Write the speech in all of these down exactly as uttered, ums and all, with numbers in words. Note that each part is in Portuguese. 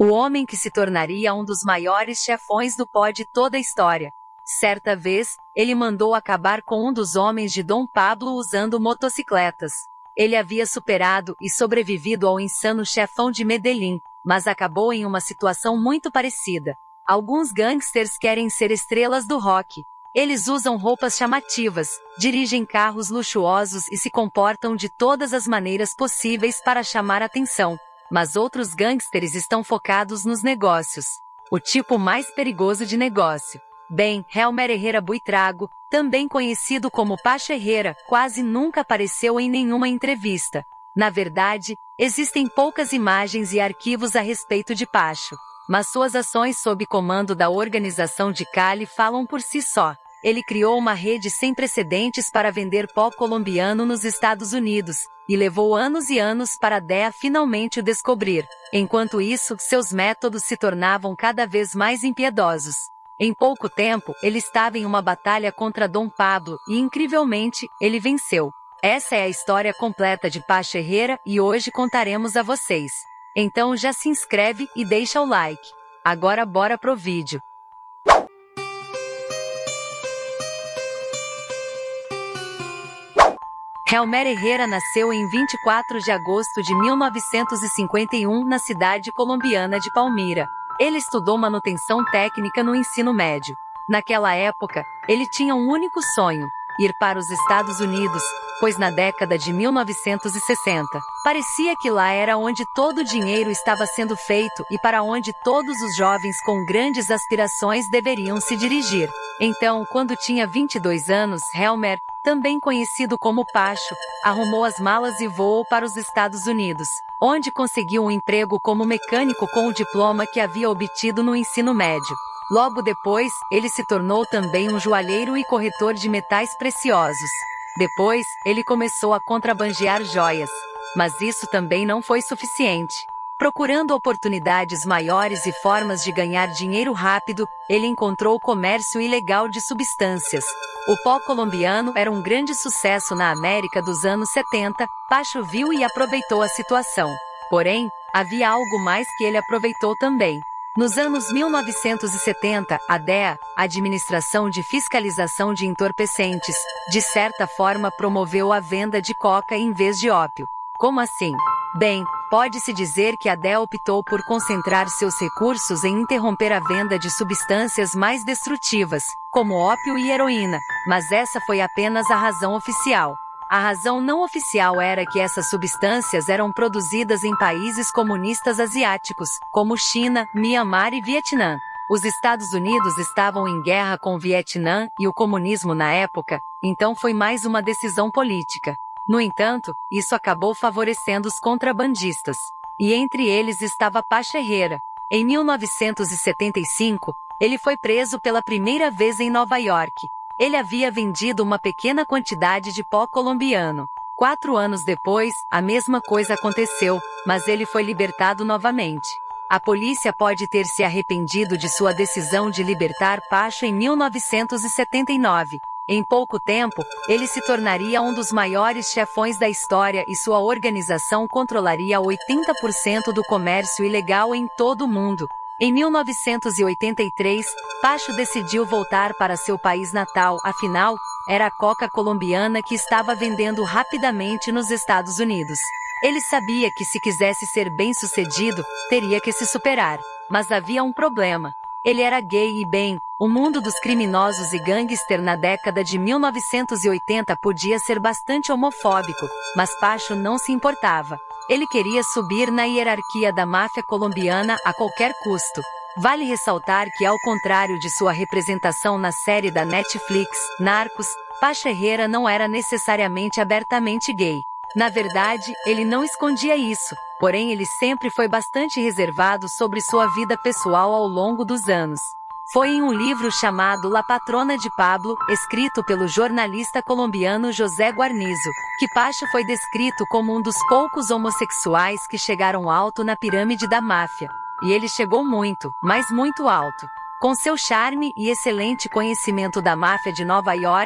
o homem que se tornaria um dos maiores chefões do pó de toda a história. Certa vez, ele mandou acabar com um dos homens de Dom Pablo usando motocicletas. Ele havia superado e sobrevivido ao insano chefão de Medellín, mas acabou em uma situação muito parecida. Alguns gangsters querem ser estrelas do rock. Eles usam roupas chamativas, dirigem carros luxuosos e se comportam de todas as maneiras possíveis para chamar atenção. Mas outros gangsters estão focados nos negócios. O tipo mais perigoso de negócio. Bem, Helmer Herrera Buitrago, também conhecido como Pacho Herrera, quase nunca apareceu em nenhuma entrevista. Na verdade, existem poucas imagens e arquivos a respeito de Pacho. Mas suas ações sob comando da organização de Cali falam por si só. Ele criou uma rede sem precedentes para vender pó colombiano nos Estados Unidos, e levou anos e anos para a D E A finalmente o descobrir. Enquanto isso, seus métodos se tornavam cada vez mais impiedosos. Em pouco tempo, ele estava em uma batalha contra Dom Pablo e, incrivelmente, ele venceu. Essa é a história completa de Pacho Herrera e hoje contaremos a vocês. Então já se inscreve e deixa o like. Agora bora pro vídeo. Helmer Herrera nasceu em vinte e quatro de agosto de mil novecentos e cinquenta e um na cidade colombiana de Palmira. Ele estudou manutenção técnica no ensino médio. Naquela época, ele tinha um único sonho: ir para os Estados Unidos, pois na década de mil novecentos e sessenta, parecia que lá era onde todo o dinheiro estava sendo feito e para onde todos os jovens com grandes aspirações deveriam se dirigir. Então, quando tinha vinte e dois anos, Helmer, também conhecido como Pacho, arrumou as malas e voou para os Estados Unidos, onde conseguiu um emprego como mecânico com o diploma que havia obtido no ensino médio. Logo depois, ele se tornou também um joalheiro e corretor de metais preciosos. Depois, ele começou a contrabandear joias. Mas isso também não foi suficiente. Procurando oportunidades maiores e formas de ganhar dinheiro rápido, ele encontrou o comércio ilegal de substâncias. O pó colombiano era um grande sucesso na América dos anos setenta, Pacho viu e aproveitou a situação. Porém, havia algo mais que ele aproveitou também. Nos anos mil novecentos e setenta, a D E A, Administração de Fiscalização de Entorpecentes, de certa forma promoveu a venda de coca em vez de ópio. Como assim? Bem, pode-se dizer que a D E A optou por concentrar seus recursos em interromper a venda de substâncias mais destrutivas, como ópio e heroína, mas essa foi apenas a razão oficial. A razão não oficial era que essas substâncias eram produzidas em países comunistas asiáticos, como China, Mianmar e Vietnã. Os Estados Unidos estavam em guerra com o Vietnã e o comunismo na época, então foi mais uma decisão política. No entanto, isso acabou favorecendo os contrabandistas. E entre eles estava Pacho Herrera. Em mil novecentos e setenta e cinco, ele foi preso pela primeira vez em Nova York. Ele havia vendido uma pequena quantidade de pó colombiano. Quatro anos depois, a mesma coisa aconteceu, mas ele foi libertado novamente. A polícia pode ter se arrependido de sua decisão de libertar Pacho em mil novecentos e setenta e nove. Em pouco tempo, ele se tornaria um dos maiores chefões da história e sua organização controlaria oitenta por cento do comércio ilegal em todo o mundo. Em mil novecentos e oitenta e três, Pacho decidiu voltar para seu país natal, afinal, era a coca colombiana que estava vendendo rapidamente nos Estados Unidos. Ele sabia que se quisesse ser bem-sucedido, teria que se superar. Mas havia um problema. Ele era gay e bem, o mundo dos criminosos e gangster na década de mil novecentos e oitenta podia ser bastante homofóbico, mas Pacho não se importava. Ele queria subir na hierarquia da máfia colombiana a qualquer custo. Vale ressaltar que, ao contrário de sua representação na série da Netflix, Narcos, Pacho Herrera não era necessariamente abertamente gay. Na verdade, ele não escondia isso, porém ele sempre foi bastante reservado sobre sua vida pessoal ao longo dos anos. Foi em um livro chamado La Patrona de Pablo, escrito pelo jornalista colombiano José Guarnizo, que Pacho foi descrito como um dos poucos homossexuais que chegaram alto na pirâmide da máfia. E ele chegou muito, mas muito alto. Com seu charme e excelente conhecimento da máfia de Nova York,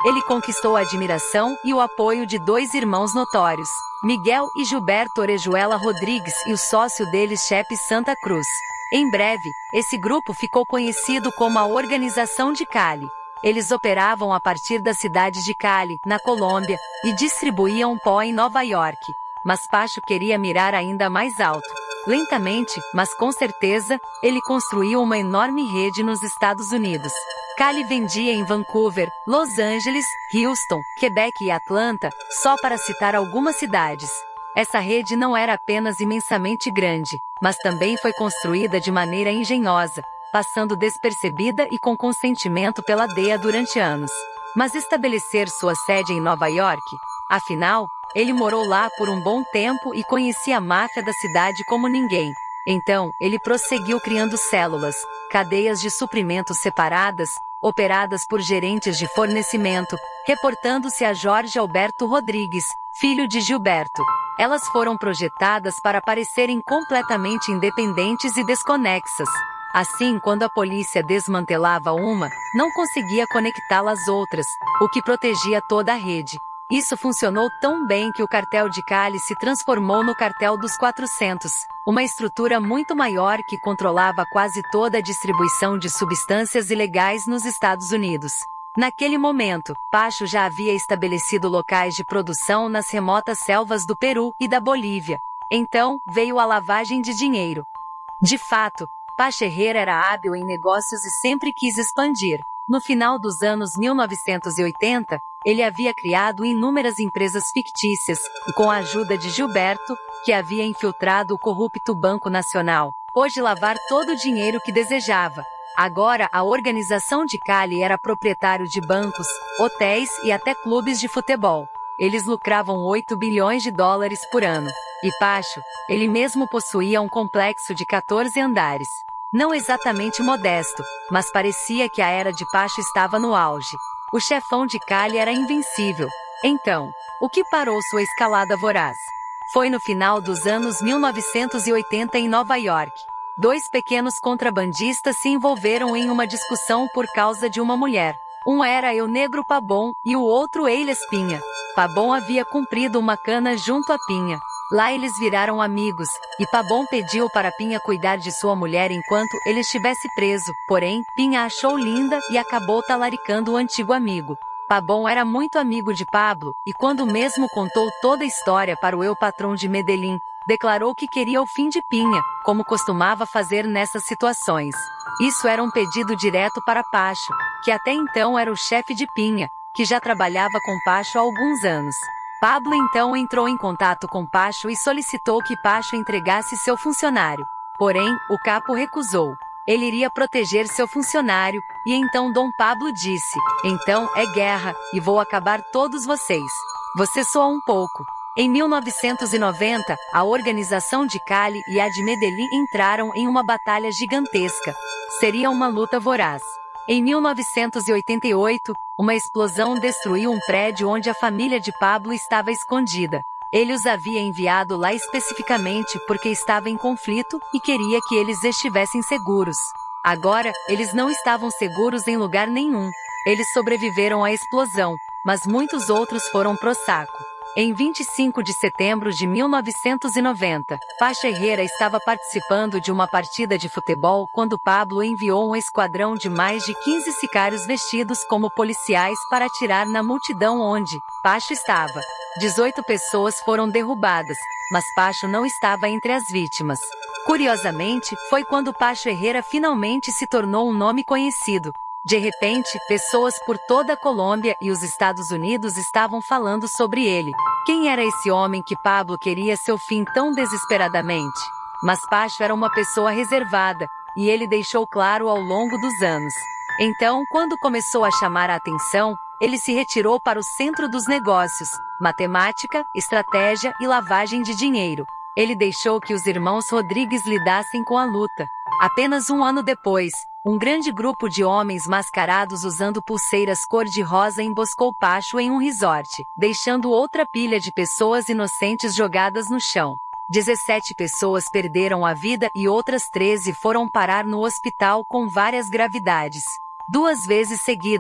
Ele conquistou a admiração e o apoio de dois irmãos notórios, Miguel e Gilberto Orejuela Rodrigues, e o sócio deles, Chepe Santa Cruz. Em breve, esse grupo ficou conhecido como a Organização de Cali. Eles operavam a partir da cidade de Cali, na Colômbia, e distribuíam pó em Nova York. Mas Pacho queria mirar ainda mais alto. Lentamente, mas com certeza, ele construiu uma enorme rede nos Estados Unidos. Cali vendia em Vancouver, Los Angeles, Houston, Quebec e Atlanta, só para citar algumas cidades. Essa rede não era apenas imensamente grande, mas também foi construída de maneira engenhosa, passando despercebida e com consentimento pela D E A durante anos. Mas estabelecer sua sede em Nova York? Afinal, ele morou lá por um bom tempo e conhecia a máfia da cidade como ninguém. Então, ele prosseguiu criando células, cadeias de suprimentos separadas, operadas por gerentes de fornecimento, reportando-se a Jorge Alberto Rodrigues, filho de Gilberto. Elas foram projetadas para parecerem completamente independentes e desconexas. Assim, quando a polícia desmantelava uma, não conseguia conectá-la às outras, o que protegia toda a rede. Isso funcionou tão bem que o cartel de Cali se transformou no cartel dos quatrocentos, uma estrutura muito maior que controlava quase toda a distribuição de substâncias ilegais nos Estados Unidos. Naquele momento, Pacho já havia estabelecido locais de produção nas remotas selvas do Peru e da Bolívia. Então, veio a lavagem de dinheiro. De fato, Pacho Herrera era hábil em negócios e sempre quis expandir. No final dos anos mil novecentos e oitenta, ele havia criado inúmeras empresas fictícias, e com a ajuda de Gilberto, que havia infiltrado o corrupto Banco Nacional, pôde lavar todo o dinheiro que desejava. Agora, a Organização de Cali era proprietário de bancos, hotéis e até clubes de futebol. Eles lucravam oito bilhões de dólares por ano. E Pacho, ele mesmo possuía um complexo de quatorze andares. Não exatamente modesto, mas parecia que a era de Pacho estava no auge. O chefão de Cali era invencível. Então, o que parou sua escalada voraz? Foi no final dos anos mil novecentos e oitenta em Nova York. Dois pequenos contrabandistas se envolveram em uma discussão por causa de uma mulher. Um era El Negro Pabon e o outro Eiles Pinha. Pabon havia cumprido uma cana junto a Pinha. Lá eles viraram amigos, e Pabon pediu para Pinha cuidar de sua mulher enquanto ele estivesse preso, porém, Pinha achou linda e acabou talaricando o antigo amigo. Pabon era muito amigo de Pablo, e quando mesmo contou toda a história para o eu-patrão de Medellín, declarou que queria o fim de Pinha, como costumava fazer nessas situações. Isso era um pedido direto para Pacho, que até então era o chefe de Pinha, que já trabalhava com Pacho há alguns anos. Pablo então entrou em contato com Pacho e solicitou que Pacho entregasse seu funcionário. Porém, o capo recusou. Ele iria proteger seu funcionário, e então Dom Pablo disse: "Então é guerra, e vou acabar todos vocês. Você soa um pouco." Em mil novecentos e noventa, a Organização de Cali e a de Medellín entraram em uma batalha gigantesca. Seria uma luta voraz. Em mil novecentos e oitenta e oito, uma explosão destruiu um prédio onde a família de Pablo estava escondida. Ele os havia enviado lá especificamente porque estava em conflito e queria que eles estivessem seguros. Agora, eles não estavam seguros em lugar nenhum. Eles sobreviveram à explosão, mas muitos outros foram pro saco. Em vinte e cinco de setembro de mil novecentos e noventa, Pacho Herrera estava participando de uma partida de futebol quando Pablo enviou um esquadrão de mais de quinze sicários vestidos como policiais para atirar na multidão onde Pacho estava. dezoito pessoas foram derrubadas, mas Pacho não estava entre as vítimas. Curiosamente, foi quando Pacho Herrera finalmente se tornou um nome conhecido. De repente, pessoas por toda a Colômbia e os Estados Unidos estavam falando sobre ele. Quem era esse homem que Pablo queria seu fim tão desesperadamente? Mas Pacho era uma pessoa reservada, e ele deixou claro ao longo dos anos. Então, quando começou a chamar a atenção, ele se retirou para o centro dos negócios, matemática, estratégia e lavagem de dinheiro. Ele deixou que os irmãos Rodrigues lidassem com a luta. Apenas um ano depois, um grande grupo de homens mascarados usando pulseiras cor-de-rosa emboscou Pacho em um resort, deixando outra pilha de pessoas inocentes jogadas no chão. dezessete pessoas perderam a vida e outras treze foram parar no hospital com várias gravidades. Duas vezes seguidas,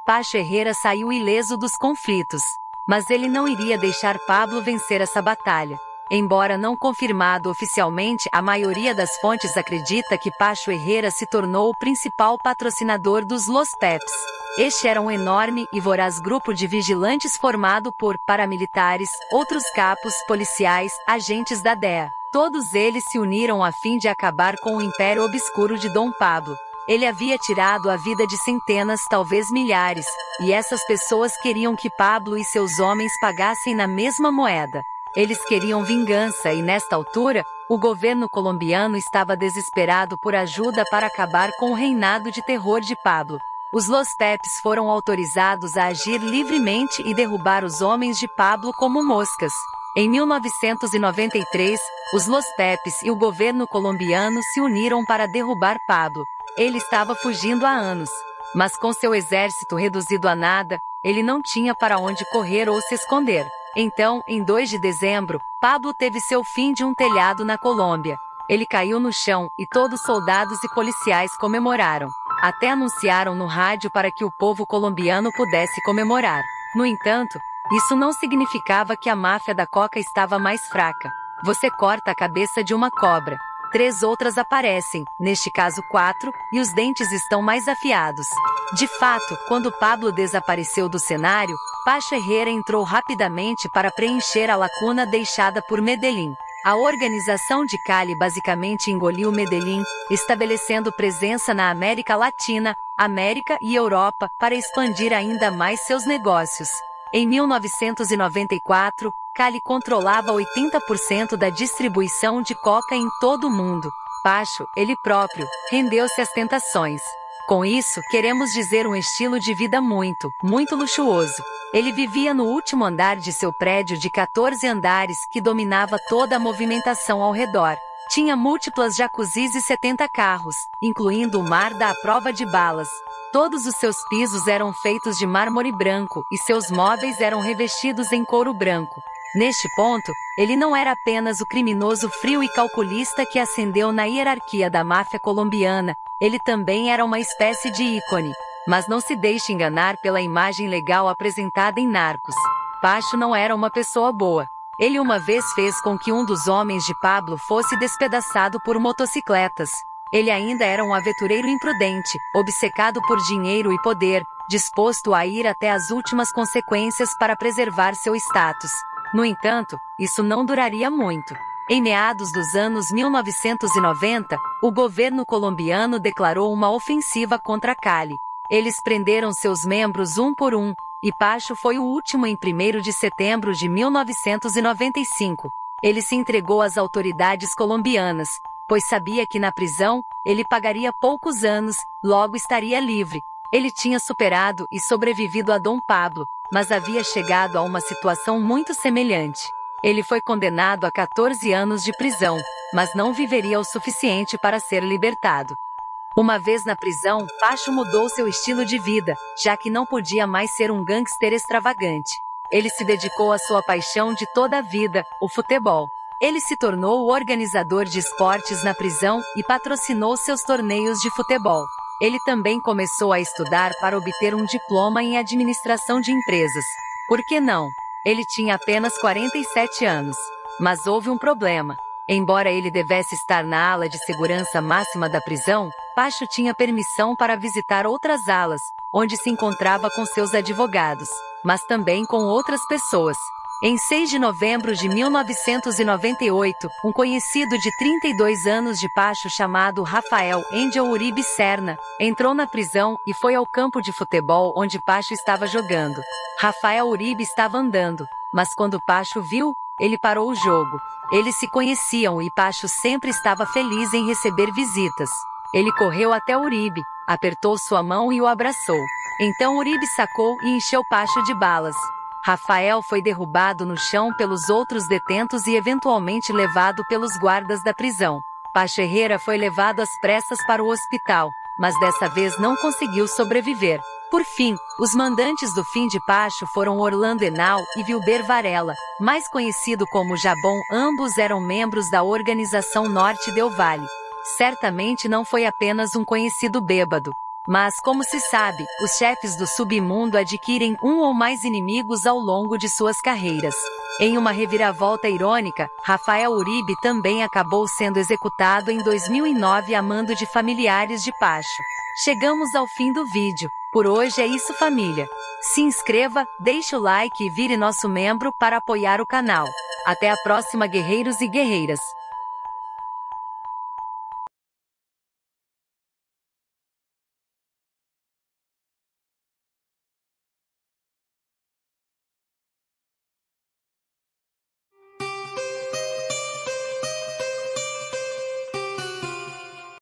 Pacho Herrera saiu ileso dos conflitos. Mas ele não iria deixar Pablo vencer essa batalha. Embora não confirmado oficialmente, a maioria das fontes acredita que Pacho Herrera se tornou o principal patrocinador dos Los Peps. Este era um enorme e voraz grupo de vigilantes formado por paramilitares, outros capos, policiais, agentes da D E A. Todos eles se uniram a fim de acabar com o império obscuro de Dom Pablo. Ele havia tirado a vida de centenas, talvez milhares, e essas pessoas queriam que Pablo e seus homens pagassem na mesma moeda. Eles queriam vingança e, nesta altura, o governo colombiano estava desesperado por ajuda para acabar com o reinado de terror de Pablo. Os Los Peps foram autorizados a agir livremente e derrubar os homens de Pablo como moscas. Em mil novecentos e noventa e três, os Los Peps e o governo colombiano se uniram para derrubar Pablo. Ele estava fugindo há anos, mas com seu exército reduzido a nada, ele não tinha para onde correr ou se esconder. Então, em dois de dezembro, Pablo teve seu fim de um telhado na Colômbia. Ele caiu no chão e todos os soldados e policiais comemoraram. Até anunciaram no rádio para que o povo colombiano pudesse comemorar. No entanto, isso não significava que a máfia da coca estava mais fraca. Você corta a cabeça de uma cobra. Três outras aparecem, neste caso quatro, e os dentes estão mais afiados. De fato, quando Pablo desapareceu do cenário, Pacho Herrera entrou rapidamente para preencher a lacuna deixada por Medellín. A organização de Cali basicamente engoliu Medellín, estabelecendo presença na América Latina, América e Europa para expandir ainda mais seus negócios. Em mil novecentos e noventa e quatro, Cali controlava oitenta por cento da distribuição de coca em todo o mundo. Pacho, ele próprio, rendeu-se às tentações. Com isso, queremos dizer um estilo de vida muito, muito luxuoso. Ele vivia no último andar de seu prédio de quatorze andares que dominava toda a movimentação ao redor. Tinha múltiplas jacuzzis e setenta carros, incluindo o mar da prova de balas. Todos os seus pisos eram feitos de mármore branco e seus móveis eram revestidos em couro branco. Neste ponto, ele não era apenas o criminoso frio e calculista que ascendeu na hierarquia da máfia colombiana, ele também era uma espécie de ícone. Mas não se deixe enganar pela imagem legal apresentada em Narcos. Pacho não era uma pessoa boa. Ele uma vez fez com que um dos homens de Pablo fosse despedaçado por motocicletas. Ele ainda era um aventureiro imprudente, obcecado por dinheiro e poder, disposto a ir até as últimas consequências para preservar seu status. No entanto, isso não duraria muito. Em meados dos anos mil novecentos e noventa, o governo colombiano declarou uma ofensiva contra Cali. Eles prenderam seus membros um por um, e Pacho foi o último em primeiro de setembro de mil novecentos e noventa e cinco. Ele se entregou às autoridades colombianas, pois sabia que na prisão, ele pagaria poucos anos, logo estaria livre. Ele tinha superado e sobrevivido a Dom Pablo, mas havia chegado a uma situação muito semelhante. Ele foi condenado a quatorze anos de prisão, mas não viveria o suficiente para ser libertado. Uma vez na prisão, Pacho mudou seu estilo de vida, já que não podia mais ser um gangster extravagante. Ele se dedicou à sua paixão de toda a vida, o futebol. Ele se tornou o organizador de esportes na prisão e patrocinou seus torneios de futebol. Ele também começou a estudar para obter um diploma em administração de empresas. Por que não? Ele tinha apenas quarenta e sete anos. Mas houve um problema. Embora ele devesse estar na ala de segurança máxima da prisão, Pacho tinha permissão para visitar outras alas, onde se encontrava com seus advogados, mas também com outras pessoas. Em seis de novembro de mil novecentos e noventa e oito, um conhecido de trinta e dois anos de Pacho chamado Rafael Angel Uribe Serna, entrou na prisão e foi ao campo de futebol onde Pacho estava jogando. Rafael Uribe estava andando, mas quando Pacho viu, ele parou o jogo. Eles se conheciam e Pacho sempre estava feliz em receber visitas. Ele correu até Uribe, apertou sua mão e o abraçou. Então Uribe sacou e encheu Pacho de balas. Rafael foi derrubado no chão pelos outros detentos e eventualmente levado pelos guardas da prisão. Pacho Herrera foi levado às pressas para o hospital, mas dessa vez não conseguiu sobreviver. Por fim, os mandantes do fim de Pacho foram Orlando Henao e Vilber Varela, mais conhecido como Jabón. Ambos eram membros da organização Norte del Valle. Certamente não foi apenas um conhecido bêbado. Mas, como se sabe, os chefes do submundo adquirem um ou mais inimigos ao longo de suas carreiras. Em uma reviravolta irônica, Rafael Uribe também acabou sendo executado em dois mil e nove a mando de familiares de Pacho. Chegamos ao fim do vídeo. Por hoje é isso, família. Se inscreva, deixe o like e vire nosso membro para apoiar o canal. Até a próxima, guerreiros e guerreiras!